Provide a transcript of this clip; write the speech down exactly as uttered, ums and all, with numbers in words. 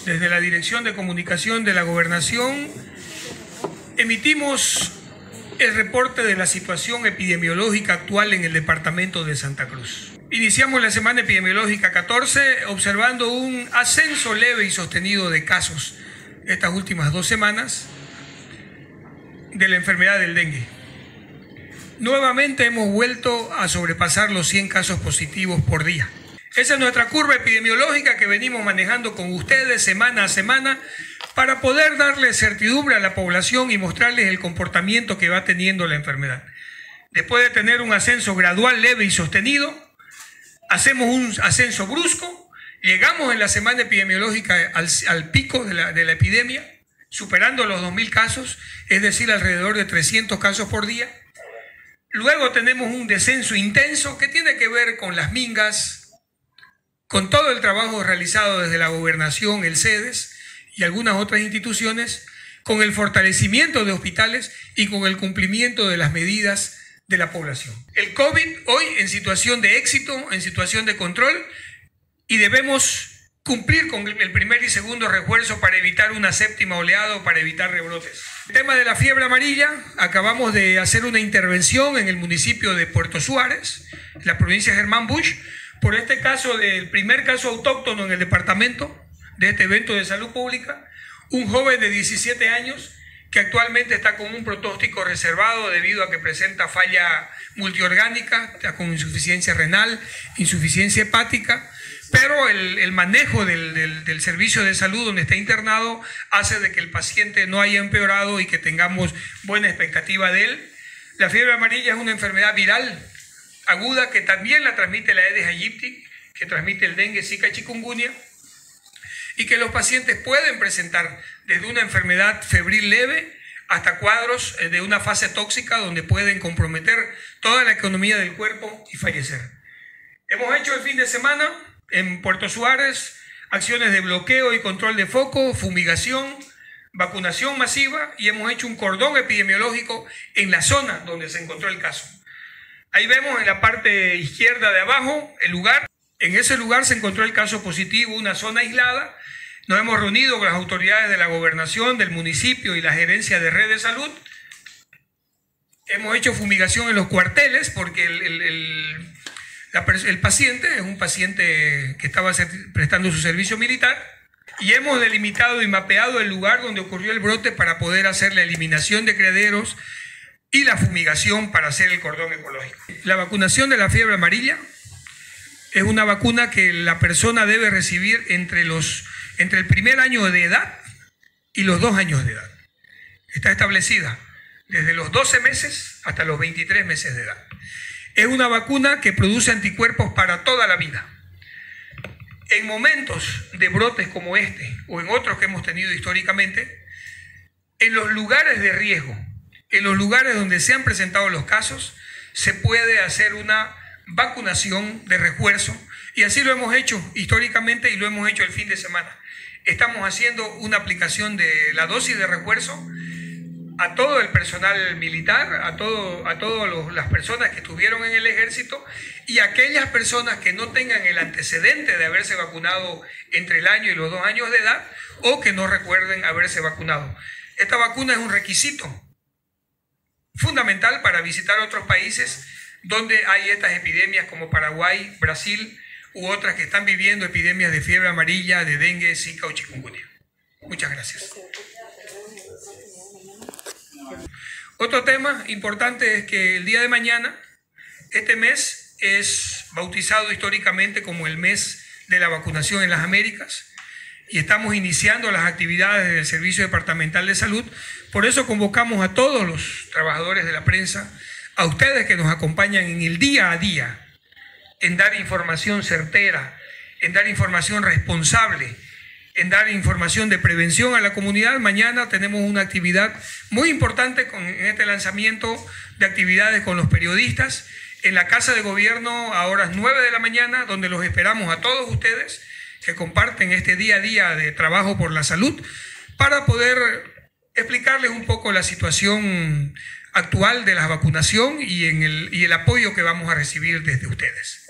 Desde la Dirección de Comunicación de la Gobernación emitimos el reporte de la situación epidemiológica actual en el departamento de Santa Cruz. Iniciamos la semana epidemiológica catorce observando un ascenso leve y sostenido de casos estas últimas dos semanas de la enfermedad del dengue. Nuevamente hemos vuelto a sobrepasar los cien casos positivos por día. Esa es nuestra curva epidemiológica que venimos manejando con ustedes semana a semana para poder darle certidumbre a la población y mostrarles el comportamiento que va teniendo la enfermedad. Después de tener un ascenso gradual, leve y sostenido, hacemos un ascenso brusco, llegamos en la semana epidemiológica al, al pico de la, de la epidemia, superando los dos mil casos, es decir, alrededor de trescientos casos por día. Luego tenemos un descenso intenso que tiene que ver con las mingas, con todo el trabajo realizado desde la gobernación, el CEDES y algunas otras instituciones, con el fortalecimiento de hospitales y con el cumplimiento de las medidas de la población. El COVID hoy en situación de éxito, en situación de control, y debemos cumplir con el primer y segundo refuerzo para evitar una séptima oleada o para evitar rebrotes. El tema de la fiebre amarilla, acabamos de hacer una intervención en el municipio de Puerto Suárez, en la provincia de Germán Bush, por este caso del primer caso autóctono en el departamento de este evento de salud pública, un joven de diecisiete años que actualmente está con un pronóstico reservado debido a que presenta falla multiorgánica, está con insuficiencia renal, insuficiencia hepática, pero el, el manejo del, del, del servicio de salud donde está internado hace de que el paciente no haya empeorado y que tengamos buena expectativa de él. La fiebre amarilla es una enfermedad viral aguda que también la transmite la Aedes aegypti, que transmite el dengue, zika y chikungunya, y que los pacientes pueden presentar desde una enfermedad febril leve hasta cuadros de una fase tóxica donde pueden comprometer toda la economía del cuerpo y fallecer. Hemos hecho el fin de semana en Puerto Suárez acciones de bloqueo y control de foco, fumigación, vacunación masiva, y hemos hecho un cordón epidemiológico en la zona donde se encontró el caso. Ahí vemos en la parte izquierda de abajo el lugar. En ese lugar se encontró el caso positivo, una zona aislada. Nos hemos reunido con las autoridades de la gobernación, del municipio y la gerencia de red de salud. Hemos hecho fumigación en los cuarteles porque el, el, el, la, el paciente es un paciente que estaba prestando su servicio militar. Y hemos delimitado y mapeado el lugar donde ocurrió el brote para poder hacer la eliminación de criaderos y la fumigación para hacer el cordón ecológico. La vacunación de la fiebre amarilla es una vacuna que la persona debe recibir entre, los, entre el primer año de edad y los dos años de edad. Está establecida desde los doce meses hasta los veintitrés meses de edad. Es una vacuna que produce anticuerpos para toda la vida. En momentos de brotes como este o en otros que hemos tenido históricamente, en los lugares de riesgo, en los lugares donde se han presentado los casos, se puede hacer una vacunación de refuerzo, y así lo hemos hecho históricamente y lo hemos hecho el fin de semana. Estamos haciendo una aplicación de la dosis de refuerzo a todo el personal militar, a, todo, a todas las personas que estuvieron en el ejército y a aquellas personas que no tengan el antecedente de haberse vacunado entre el año y los dos años de edad o que no recuerden haberse vacunado. Esta vacuna es un requisito fundamental para visitar otros países donde hay estas epidemias como Paraguay, Brasil u otras que están viviendo epidemias de fiebre amarilla, de dengue, zika o chikungunya. Muchas gracias. Otro tema importante es que el día de mañana, este mes es bautizado históricamente como el mes de la vacunación en las Américas, y estamos iniciando las actividades del Servicio Departamental de Salud. Por eso convocamos a todos los trabajadores de la prensa, a ustedes que nos acompañan en el día a día, en dar información certera, en dar información responsable, en dar información de prevención a la comunidad. Mañana tenemos una actividad muy importante con, en este lanzamiento de actividades con los periodistas en la Casa de Gobierno a horas nueve de la mañana, donde los esperamos a todos ustedes que comparten este día a día de trabajo por la salud, para poder explicarles un poco la situación actual de la vacunación y, en el, y el apoyo que vamos a recibir desde ustedes.